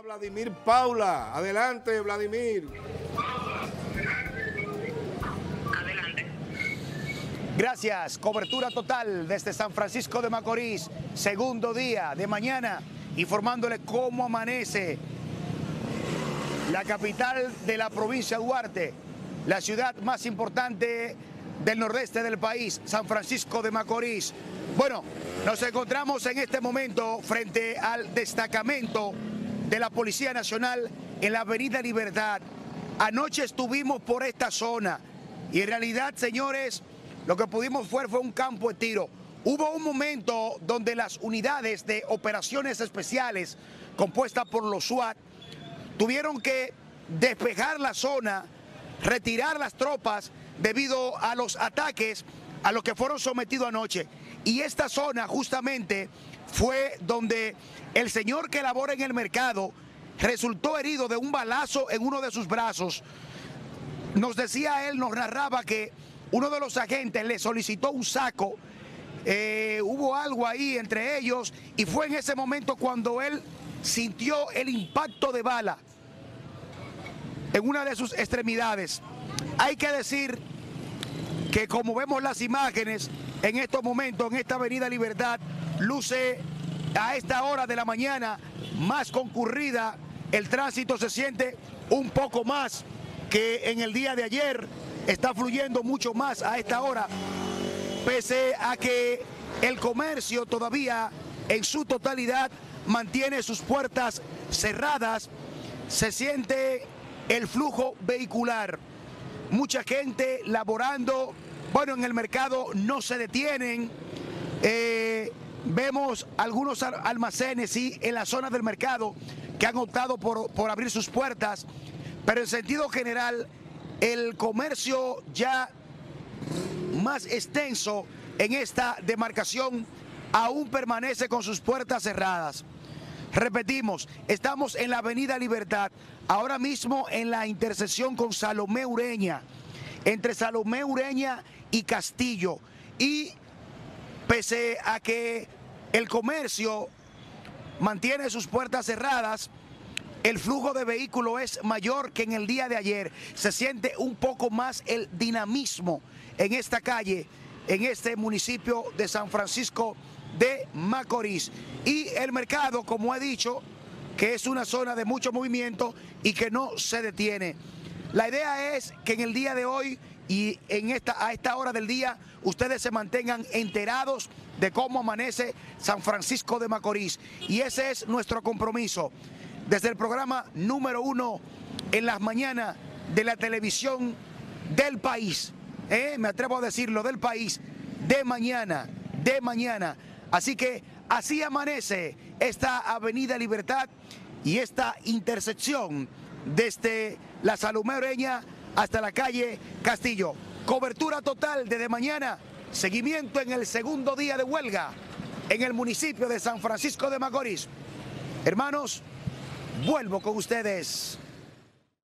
a Vladimir Paula. Adelante, Vladimir. Adelante. Gracias. Cobertura total desde San Francisco de Macorís. Segundo día de mañana, informándole cómo amanece la capital de la provincia de Duarte, la ciudad más importante del nordeste del país, San Francisco de Macorís. Bueno, nos encontramos en este momento frente al destacamento de la Policía Nacional en la Avenida Libertad. Anoche estuvimos por esta zona y en realidad, señores, lo que pudimos fue un campo de tiro. Hubo un momento donde las unidades de operaciones especiales compuestas por los SWAT tuvieron que despejar la zona, retirar las tropas debido a los ataques a los que fueron sometidos anoche. Y esta zona justamente fue donde el señor que labora en el mercado resultó herido de un balazo en uno de sus brazos. Nos decía él, nos narraba que uno de los agentes le solicitó un saco, hubo algo ahí entre ellos y fue en ese momento cuando él sintió el impacto de bala en una de sus extremidades. Hay que decir que como vemos las imágenes en estos momentos, en esta Avenida Libertad, luce a esta hora de la mañana más concurrida, el tránsito se siente un poco más que en el día de ayer, está fluyendo mucho más a esta hora, pese a que el comercio todavía en su totalidad mantiene sus puertas cerradas, se siente el flujo vehicular, mucha gente laborando. Bueno, en el mercado no se detienen, vemos algunos almacenes, sí, en la zona del mercado que han optado por abrir sus puertas, pero en sentido general el comercio ya más extenso en esta demarcación aún permanece con sus puertas cerradas. Repetimos, estamos en la Avenida Libertad, ahora mismo en la intersección con Salomé Ureña, entre Salomé Ureña y Castillo, y pese a que el comercio mantiene sus puertas cerradas, el flujo de vehículos es mayor que en el día de ayer. Se siente un poco más el dinamismo en esta calle, en este municipio de San Francisco de Macorís. Y el mercado, como he dicho, que es una zona de mucho movimiento y que no se detiene. La idea es que en el día de hoy y a esta hora del día ustedes se mantengan enterados de cómo amanece San Francisco de Macorís. Y ese es nuestro compromiso. Desde el programa número 1 en las mañanas de la televisión del país, me atrevo a decirlo, del país, de mañana. Así que así amanece esta Avenida Libertad y esta intersección desde la Salomé Ureña hasta la calle Castillo. Cobertura total desde mañana, seguimiento en el segundo día de huelga en el municipio de San Francisco de Macorís. Hermanos, vuelvo con ustedes.